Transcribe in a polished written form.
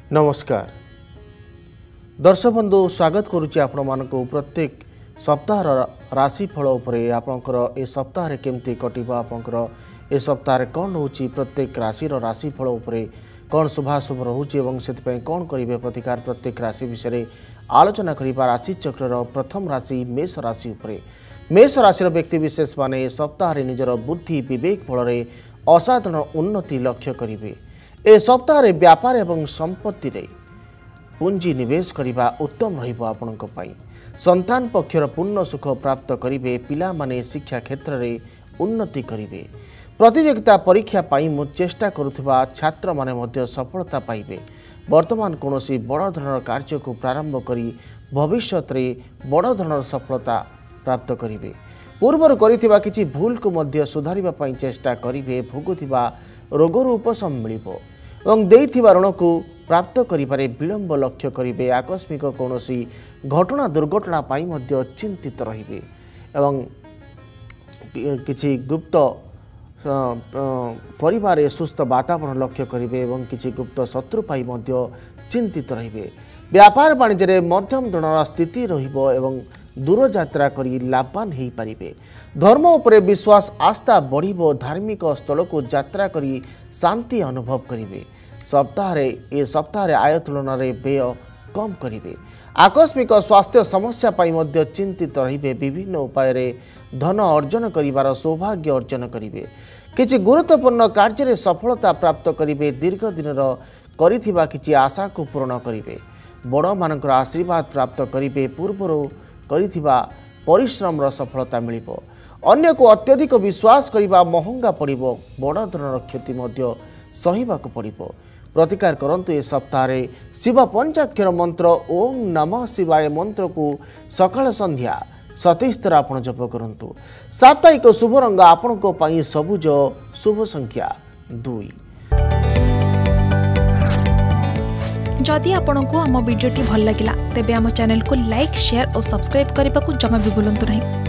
नमस्कार दर्शक बंधु स्वागत करुच्ची आपण मानक प्रत्येक सप्ताह राशिफल आपंकर ए सप्ताह केमती कटिब आपंकर ए सप्ताह कौन रोचे प्रत्येक राशि राशिफल कौन शुभाशुभ रोचे से कौन करेंगे प्रतिकार प्रत्येक राशि विषय आलोचना करने राशि चक्र प्रथम राशि मेष राशि उपरे मेष राशि व्यक्ति विशेष माने सप्ताह निजर बुद्धि विवेक फल असाधारण उन्नति लक्ष्य करेंगे। ए सप्ताह व्यापार एवं संपत्ति रे पूंजी निवेश करने उत्तम रही संतान पक्षर पूर्ण सुख प्राप्त करेंगे। पिला माने शिक्षा क्षेत्र में उन्नति करेंगे। प्रतियोगिता परीक्षा पाई चेष्टा करुवा छात्र माने मध्य सफलता पाइबे। वर्तमान कौन बड़ धरण कार्य को प्रारंभ करी भविष्य में बड़ धरण सफलता प्राप्त करेंगे। पूर्वर करिथिबा किछि भूल को मध्य सुधारिबा पई चेष्टा करेंगे। भोगुथिबा रोगर उपशम मिलिबो एवं देइथिबा ऋण को प्राप्त करिबारे विलंब लक्ष्य करेंगे। आकस्मिक कौन घटना दुर्घटना पाई मध्य चिंतित रहिबे एवं किछि गुप्त परिवार सुस्थ वातावरण लक्ष्य करेंगे एवं किछि गुप्त शत्रु पाई मध्य चिंतित रहिबे। व्यापार वाणिज्य मध्यम धरणर स्थिति रहिबो एवं दूर यात्रा करी लाभवान हो पारे। धर्म उपरे विश्वास आस्था बढ़िबो। धार्मिक स्थल को यात्रा करी शांति अनुभव करेंगे। सप्ताह आय तुलन व्यय कम करेंगे। आकस्मिक स्वास्थ्य समस्या पाई मध्य चिंतित रहिबे। विभिन्न उपाय धन अर्जन करिवार सौभाग्य अर्जन करेंगे। किछि गुरुत्वपूर्ण कार्य सफलता प्राप्त करेंगे। दीर्घ दिन करिथिबा किछि आशा को पूर्ण करेंगे। बड़ मानकर आशीर्वाद प्राप्त करेंगे। पूर्वर करिथिबा परिश्रम सफलता मिलिबो। अन्य को अत्यधिक विश्वास करिबा महंगा पड़िबो। बड़ धरणर क्षति मध्य सहिबाकु पड़िबो। प्रतिकार करंतु ए सप्ताह शिव पंचाक्षर मंत्र ओम नमः शिवाय मंत्र को सकाळ संध्या 27 थर आपण जप करंतु। साप्ताहिक शुभ रंग आपण को पई सबुज शुभ संख्या 2। जदि आपंक आम भिडी भल लगा तेब आम चैनल को लाइक शेयर और सब्सक्राइब करने को जमा भी भूलु नहीं।